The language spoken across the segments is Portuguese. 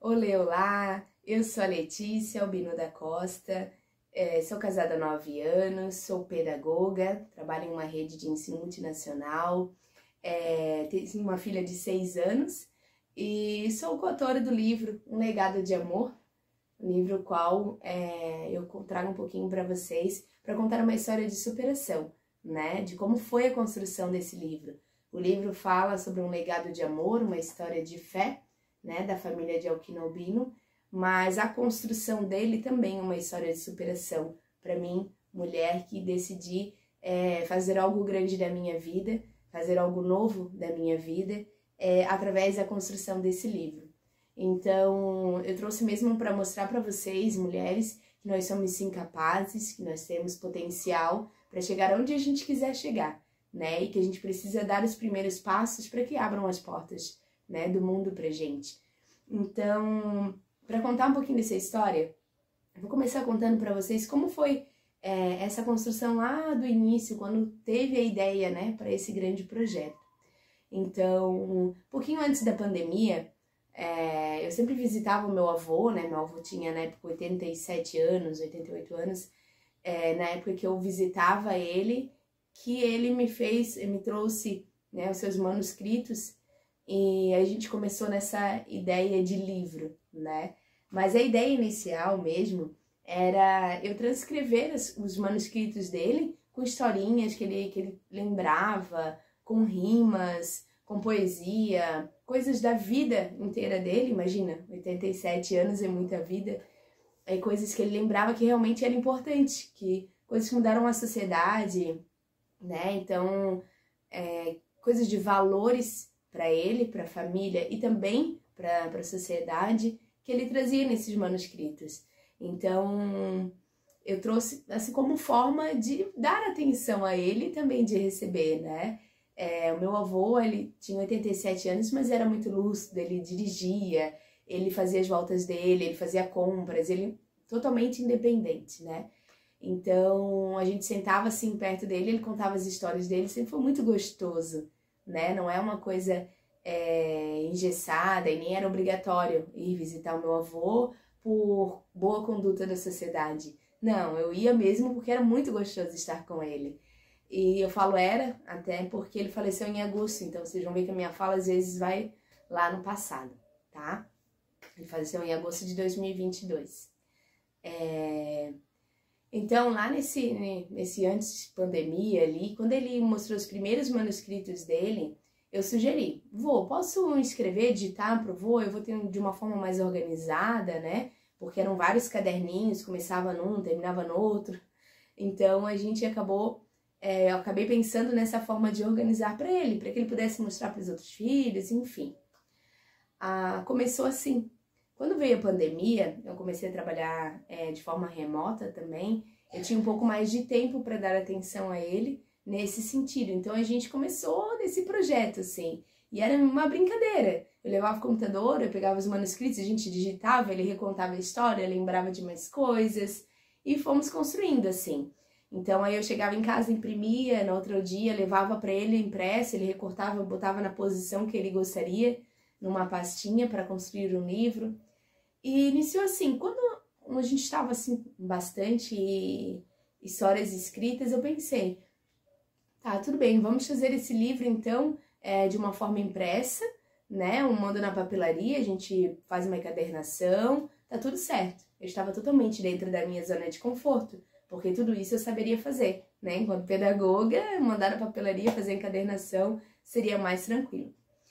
Olá, eu sou a Letícia Albino da Costa, sou casada há 9 anos, sou pedagoga, trabalho em uma rede de ensino multinacional, tenho uma filha de 6 anos e sou coautora do livro Um Legado de Amor, um livro qual eu trago um pouquinho para vocês para contar uma história de superação, né? De como foi a construção desse livro. O livro fala sobre um legado de amor, uma história de fé, né, da família de Alquino Albino, mas a construção dele também é uma história de superação. Para mim, mulher que decidi fazer algo grande da minha vida, fazer algo novo da minha vida, através da construção desse livro. Então, eu trouxe mesmo para mostrar para vocês, mulheres, que nós somos sim capazes, que nós temos potencial para chegar onde a gente quiser chegar, né? E que a gente precisa dar os primeiros passos para que abram as portas, né, do mundo pra gente. Então, para contar um pouquinho dessa história, eu vou começar contando para vocês como foi essa construção lá do início, quando teve a ideia, né, para esse grande projeto. Então, um pouquinho antes da pandemia, eu sempre visitava o meu avô, né, meu avô tinha na época 87 anos, 88 anos, na época que eu visitava ele, que ele me trouxe, né, os seus manuscritos. E a gente começou nessa ideia de livro, né? Mas a ideia inicial mesmo era eu transcrever os manuscritos dele com historinhas que ele lembrava, com rimas, com poesia, coisas da vida inteira dele. Imagina, 87 anos é muita vida. Coisas que ele lembrava que realmente era importante, coisas que mudaram a sociedade, né? Então, coisas de valores para ele, para a família e também para a sociedade que ele trazia nesses manuscritos. Então, eu trouxe assim como forma de dar atenção a ele e também de receber, né? O meu avô, ele tinha 87 anos, mas era muito lúcido, ele dirigia, ele fazia as voltas dele, ele fazia compras, ele totalmente independente, né? Então, a gente sentava assim perto dele, ele contava as histórias dele, sempre foi muito gostoso, né? Não é uma coisa engessada e nem era obrigatório ir visitar o meu avô por boa conduta da sociedade. Não, eu ia mesmo porque era muito gostoso estar com ele. E eu falo era, até porque ele faleceu em agosto, então vocês vão ver que a minha fala às vezes vai lá no passado, tá? Ele faleceu em agosto de 2022. Então, lá nesse antes de pandemia ali, quando ele mostrou os primeiros manuscritos dele, eu sugeri, vô, posso escrever, digitar pro vô? Eu vou ter de uma forma mais organizada, né? Porque eram vários caderninhos, começava num, terminava no outro. Então, a gente eu acabei pensando nessa forma de organizar para que ele pudesse mostrar para os outros filhos, enfim. Começou assim. Quando veio a pandemia, eu comecei a trabalhar de forma remota também. Eu tinha um pouco mais de tempo para dar atenção a ele nesse sentido. Então a gente começou nesse projeto, assim. E era uma brincadeira. Eu levava o computador, eu pegava os manuscritos, a gente digitava, ele recontava a história, lembrava de mais coisas. E fomos construindo, assim. Então aí eu chegava em casa, imprimia, no outro dia levava para ele impresso, ele recortava, botava na posição que ele gostaria, numa pastinha para construir um livro. E iniciou assim, quando a gente estava assim, bastante histórias escritas, eu pensei, tá, tudo bem, vamos fazer esse livro então de uma forma impressa, né? Mando na papelaria, a gente faz uma encadernação, tá tudo certo. Eu estava totalmente dentro da minha zona de conforto, porque tudo isso eu saberia fazer, né? Enquanto pedagoga, mandar na papelaria, fazer a encadernação seria mais tranquilo.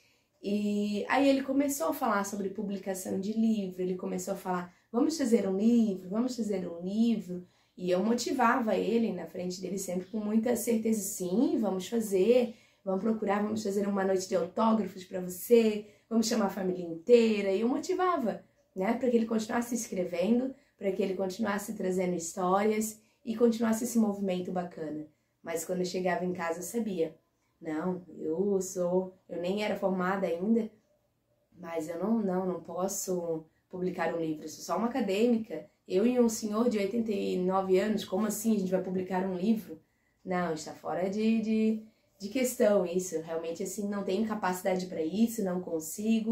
E aí ele começou a falar sobre publicação de livro, ele começou a falar, vamos fazer um livro, vamos fazer um livro. E eu motivava ele na frente dele sempre com muita certeza, sim, vamos fazer, vamos procurar, vamos fazer uma noite de autógrafos para você, vamos chamar a família inteira. E eu motivava, né, para que ele continuasse escrevendo, para que ele continuasse trazendo histórias e continuasse esse movimento bacana. Mas quando eu chegava em casa eu sabia, não, eu nem era formada ainda, mas eu não posso publicar um livro, eu sou só uma acadêmica, eu e um senhor de 89 anos, como assim a gente vai publicar um livro? Não, está fora de questão isso, realmente assim, não tenho capacidade para isso, não consigo,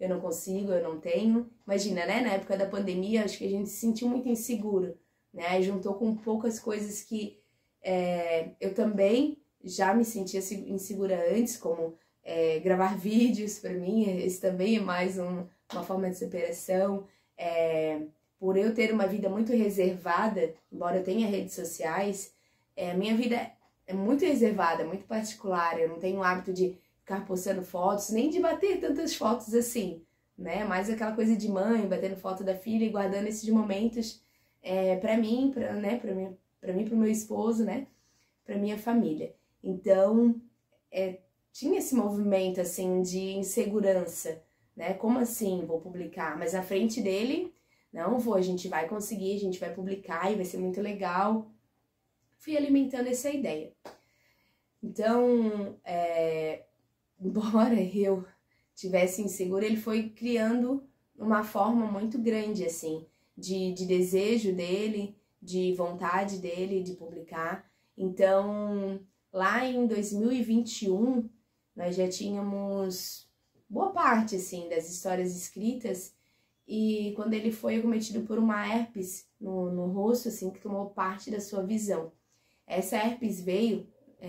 eu não consigo, eu não tenho. Imagina, né? Na época da pandemia, acho que a gente se sentiu muito inseguro, né? E juntou com poucas coisas que eu também já me sentia insegura antes, como gravar vídeos para mim, esse também é mais uma forma de superação. Por eu ter uma vida muito reservada, embora eu tenha redes sociais, a minha vida é muito reservada, muito particular. Eu não tenho o hábito de ficar postando fotos, nem de bater tantas fotos assim, né? Mais aquela coisa de mãe, batendo foto da filha e guardando esses momentos pra mim, pro meu esposo, né? Pra minha família. Então, tinha esse movimento, assim, de insegurança, né? Como assim vou publicar? Mas na frente dele, não vou, a gente vai conseguir, a gente vai publicar e vai ser muito legal. Fui alimentando essa ideia. Então, embora eu tivesse insegura, ele foi criando uma forma muito grande, assim, de desejo dele, de vontade dele de publicar. Então, lá em 2021, nós já tínhamos boa parte, assim, das histórias escritas, e quando ele foi acometido por uma herpes no rosto, assim, que tomou parte da sua visão. Essa herpes veio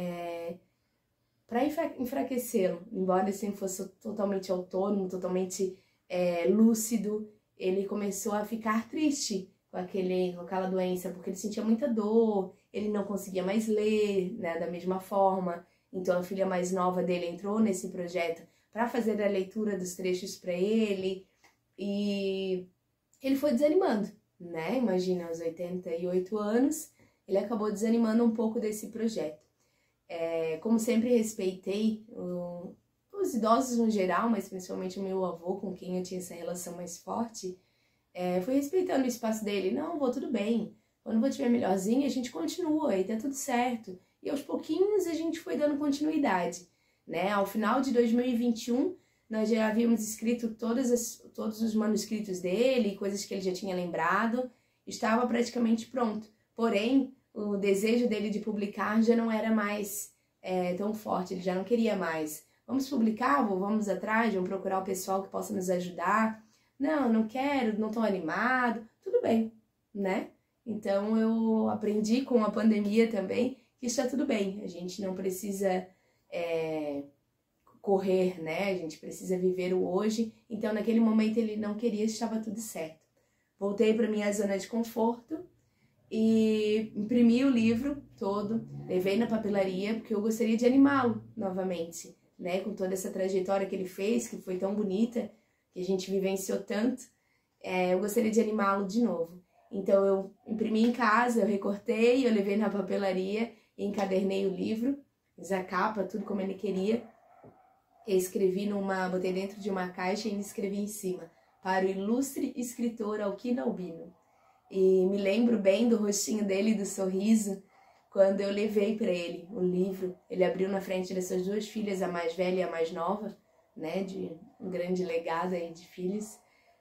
para enfraquecê-lo, embora ele sempre fosse totalmente autônomo, totalmente lúcido, ele começou a ficar triste com aquela doença, porque ele sentia muita dor, ele não conseguia mais ler, né, da mesma forma. Então a filha mais nova dele entrou nesse projeto para fazer a leitura dos trechos para ele, e ele foi desanimando, né? Imagina, aos 88 anos, ele acabou desanimando um pouco desse projeto. Como sempre respeitei os idosos no geral, mas principalmente o meu avô, com quem eu tinha essa relação mais forte, fui respeitando o espaço dele. Não, vou, tudo bem. Quando eu estiver melhorzinha, a gente continua e tá tudo certo. E aos pouquinhos a gente foi dando continuidade, né? Ao final de 2021, nós já havíamos escrito todos os manuscritos dele, coisas que ele já tinha lembrado, estava praticamente pronto. Porém, o desejo dele de publicar já não era mais tão forte, ele já não queria mais. Vamos publicar, vamos atrás, vamos procurar o pessoal que possa nos ajudar. Não, não quero, não estou animado. Tudo bem, né? Então eu aprendi com a pandemia também que está tudo bem. A gente não precisa correr, né? A gente precisa viver o hoje. Então naquele momento ele não queria, estava tudo certo. Voltei para minha zona de conforto e imprimi o livro todo, levei na papelaria, porque eu gostaria de animá-lo novamente, né? Com toda essa trajetória que ele fez, que foi tão bonita, que a gente vivenciou tanto, eu gostaria de animá-lo de novo. Então eu imprimi em casa, eu recortei, eu levei na papelaria e encadernei o livro, fiz a capa, tudo como ele queria. Eu escrevi botei dentro de uma caixa e escrevi em cima: para o ilustre escritor Alquino Albino. E me lembro bem do rostinho dele, do sorriso, quando eu levei para ele o livro. Ele abriu na frente dessas duas filhas, a mais velha e a mais nova, né, de um grande legado aí de filhos.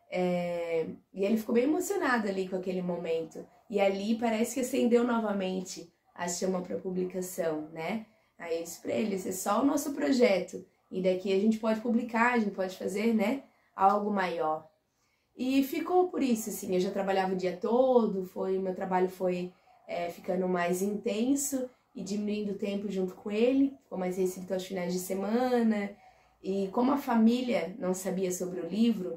E ele ficou bem emocionado ali com aquele momento. E ali parece que acendeu novamente a chama para publicação, né? Aí eu disse para ele: esse é só o nosso projeto. E daqui a gente pode publicar, a gente pode fazer, né, algo maior. E ficou por isso, assim, eu já trabalhava o dia todo, meu trabalho foi ficando mais intenso e diminuindo o tempo junto com ele, ficou mais restrito aos finais de semana. E como a família não sabia sobre o livro,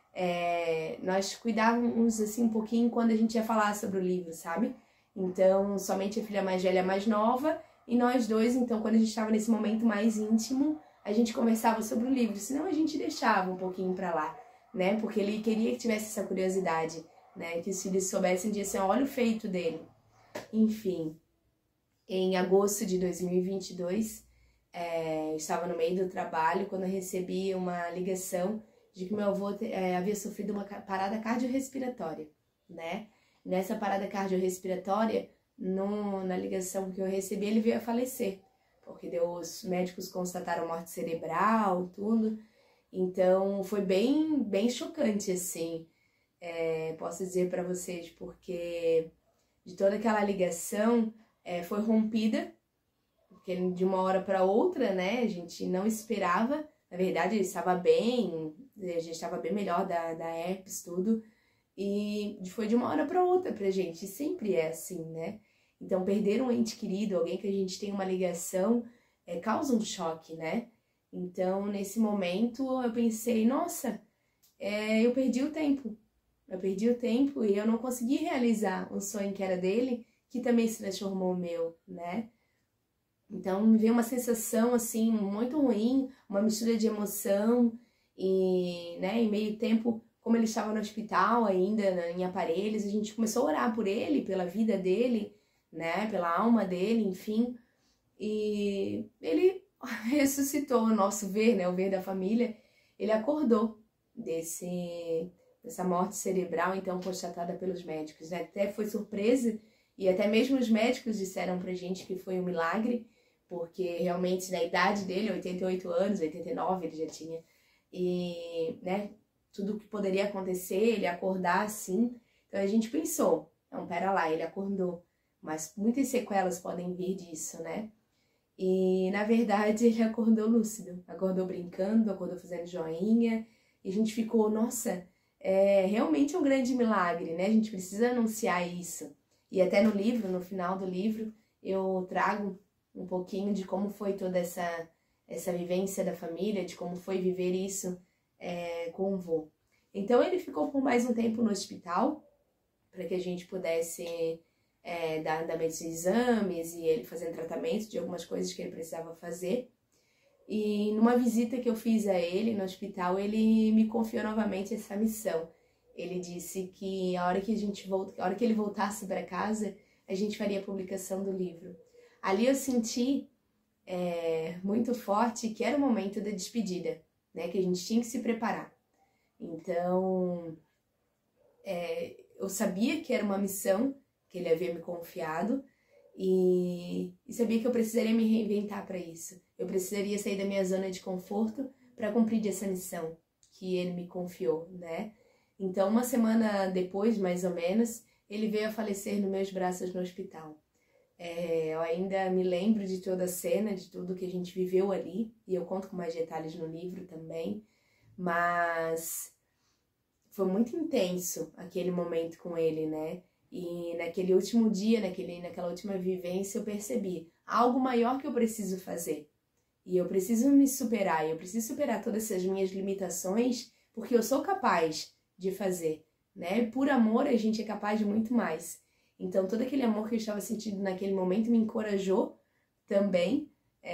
nós cuidávamos assim um pouquinho quando a gente ia falar sobre o livro, sabe? Então, somente a filha mais velha e a mais nova, e nós dois, então, quando a gente estava nesse momento mais íntimo, a gente conversava sobre o livro, senão a gente deixava um pouquinho pra lá, né? Porque ele queria que tivesse essa curiosidade, né? Que os filhos soubessem de assim, olha o feito dele. Enfim, em agosto de 2022, estava no meio do trabalho quando eu recebi uma ligação de que meu avô havia sofrido uma parada cardiorrespiratória, né? Nessa parada cardiorrespiratória, na ligação que eu recebi, ele veio a falecer, porque os médicos constataram morte cerebral, tudo. Então, foi bem, bem chocante, assim, posso dizer para vocês, porque de toda aquela ligação foi rompida, porque de uma hora para outra, né, a gente não esperava. Na verdade, ele estava bem, a gente estava bem melhor da herpes, tudo, e foi de uma hora para outra pra gente, sempre é assim, né? Então, perder um ente querido, alguém que a gente tem uma ligação, causa um choque, né? Então, nesse momento, eu pensei, nossa, eu perdi o tempo. Eu perdi o tempo e eu não consegui realizar um sonho que era dele, que também se transformou no meu, né? Então, me veio uma sensação, assim, muito ruim, uma mistura de emoção e, né, em meio tempo, como ele estava no hospital ainda, em aparelhos, a gente começou a orar por ele, pela vida dele, né, pela alma dele, enfim, e ele ressuscitou, o nosso ver, né, o ver da família, ele acordou dessa morte cerebral, então, constatada pelos médicos, né, até foi surpresa, e até mesmo os médicos disseram pra gente que foi um milagre, porque realmente na idade dele, 88 anos, 89 ele já tinha, e, né, tudo que poderia acontecer, ele acordar assim, então a gente pensou, não, pera lá, ele acordou, mas muitas sequelas podem vir disso, né? E, na verdade, ele acordou lúcido, acordou brincando, acordou fazendo joinha, e a gente ficou, nossa, realmente é um grande milagre, né? A gente precisa anunciar isso. E até no livro, no final do livro, eu trago um pouquinho de como foi toda essa vivência da família, de como foi viver isso com o vô. Então, ele ficou por mais um tempo no hospital, para que a gente pudesse dar esses exames e ele fazendo tratamento de algumas coisas que ele precisava fazer. E numa visita que eu fiz a ele no hospital, ele me confiou novamente essa missão. Ele disse que a hora que ele voltasse para casa, a gente faria a publicação do livro. Ali eu senti muito forte que era o momento da despedida, né? Que a gente tinha que se preparar. Então, eu sabia que era uma missão que ele havia me confiado e sabia que eu precisaria me reinventar para isso. Eu precisaria sair da minha zona de conforto para cumprir essa missão que ele me confiou, né? Então, uma semana depois, mais ou menos, ele veio a falecer nos meus braços no hospital. Eu ainda me lembro de toda a cena, de tudo que a gente viveu ali, e eu conto com mais detalhes no livro também, mas foi muito intenso aquele momento com ele, né? E naquele último dia, naquela última vivência, eu percebi algo maior que eu preciso fazer. E eu preciso me superar, eu preciso superar todas essas minhas limitações, porque eu sou capaz de fazer, né? Por amor, a gente é capaz de muito mais. Então, todo aquele amor que eu estava sentindo naquele momento me encorajou também,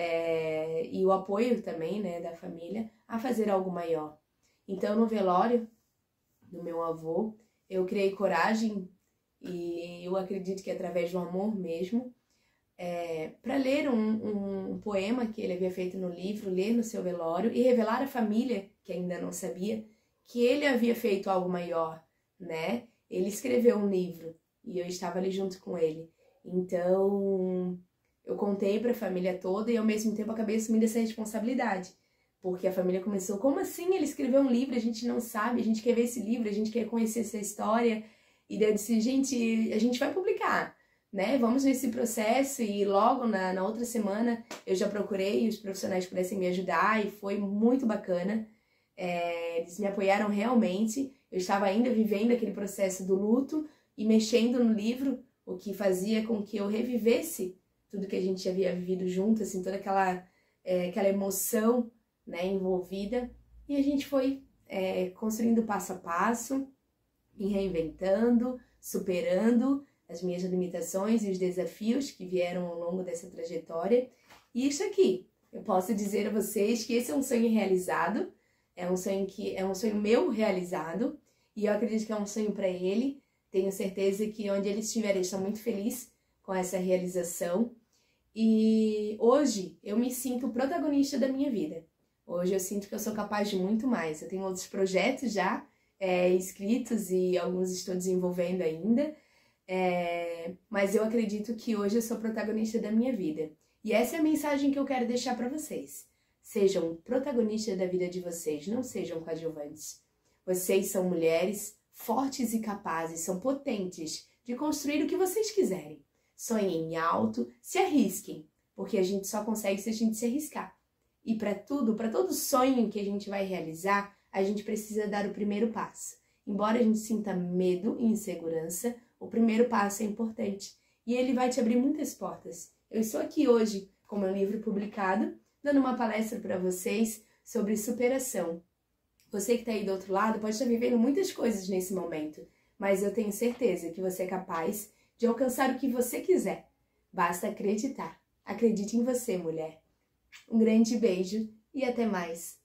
e o apoio também, né, da família, a fazer algo maior. Então, no velório do meu avô, eu criei coragem, e eu acredito que através do amor mesmo, para ler um poema que ele havia feito no livro, ler no seu velório e revelar à família, que ainda não sabia, que ele havia feito algo maior, né? Ele escreveu um livro e eu estava ali junto com ele. Então, eu contei para a família toda e ao mesmo tempo acabei assumindo essa responsabilidade. Porque a família começou, como assim ele escreveu um livro? A gente não sabe, a gente quer ver esse livro, a gente quer conhecer essa história. E daí eu disse, gente, a gente vai publicar, né? Vamos nesse processo e logo na outra semana eu já procurei os profissionais que pudessem me ajudar e foi muito bacana. Eles me apoiaram realmente. Eu estava ainda vivendo aquele processo do luto e mexendo no livro, o que fazia com que eu revivesse tudo que a gente havia vivido junto, assim, toda aquela emoção, né, envolvida. E a gente foi construindo passo a passo, me reinventando, superando as minhas limitações e os desafios que vieram ao longo dessa trajetória. E isso aqui, eu posso dizer a vocês que esse é um sonho realizado, é um sonho meu realizado, e eu acredito que é um sonho para ele. Tenho certeza que onde ele estiver, ele está muito feliz com essa realização. E hoje eu me sinto protagonista da minha vida. Hoje eu sinto que eu sou capaz de muito mais. Eu tenho outros projetos já escritos e alguns estou desenvolvendo ainda. Mas eu acredito que hoje eu sou protagonista da minha vida. E essa é a mensagem que eu quero deixar para vocês. Sejam protagonistas da vida de vocês, não sejam coadjuvantes. Vocês são mulheres fortes e capazes, são potentes de construir o que vocês quiserem. Sonhem alto, se arrisquem, porque a gente só consegue se a gente se arriscar. E para todo sonho que a gente vai realizar, a gente precisa dar o primeiro passo. Embora a gente sinta medo e insegurança, o primeiro passo é importante e ele vai te abrir muitas portas. Eu estou aqui hoje com meu livro publicado, dando uma palestra para vocês sobre superação. Você que está aí do outro lado pode estar vivendo muitas coisas nesse momento, mas eu tenho certeza que você é capaz de alcançar o que você quiser. Basta acreditar. Acredite em você, mulher. Um grande beijo e até mais.